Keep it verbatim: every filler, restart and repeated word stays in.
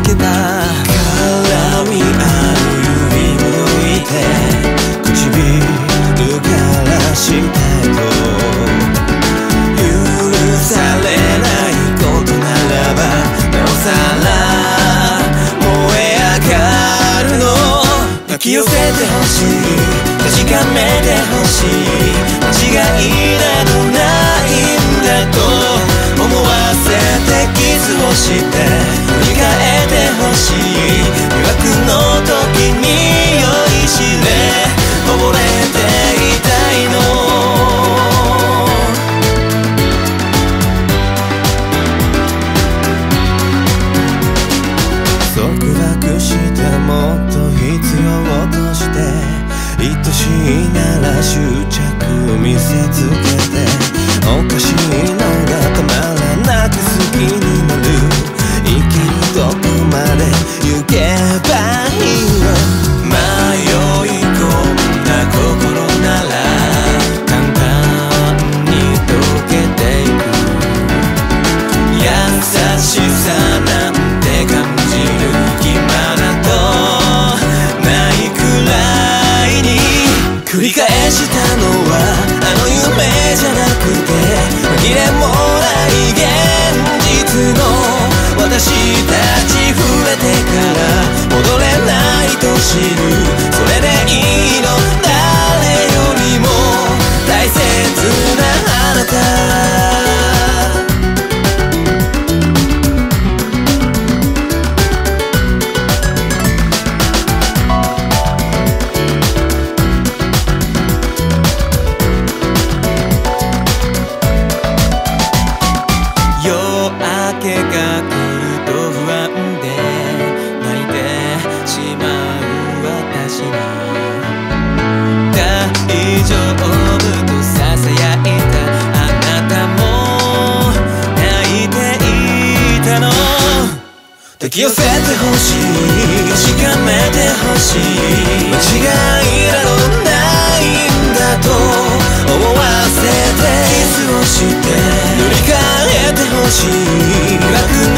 けた。絡み合う指を抜いて唇からしたいと許されないことならばなおさら燃え上がるの。抱き寄せてほしい、確かめてほしい、間違いなどないんだと思わせてキスをして振り返ってほしい。魅惑の時に酔いしれ溺れていたいの。束縛してもっと必要として愛しいなら執着見せつけておかしいのがたまらなく好きになる。生きるどこまで行けばいいの。迷い込んだ心なら簡単に溶けていく。優しさなんて感じる暇などないくらいに繰り返したのはあの夢じゃなくて紛れもない現実の。私たち触れてから戻れないと知る。それでいいの、誰よりも大切なあなた。抱き寄せてほしい、確かめてほしい、間違いなどないんだと思わせてキスをして塗り替えてほしい。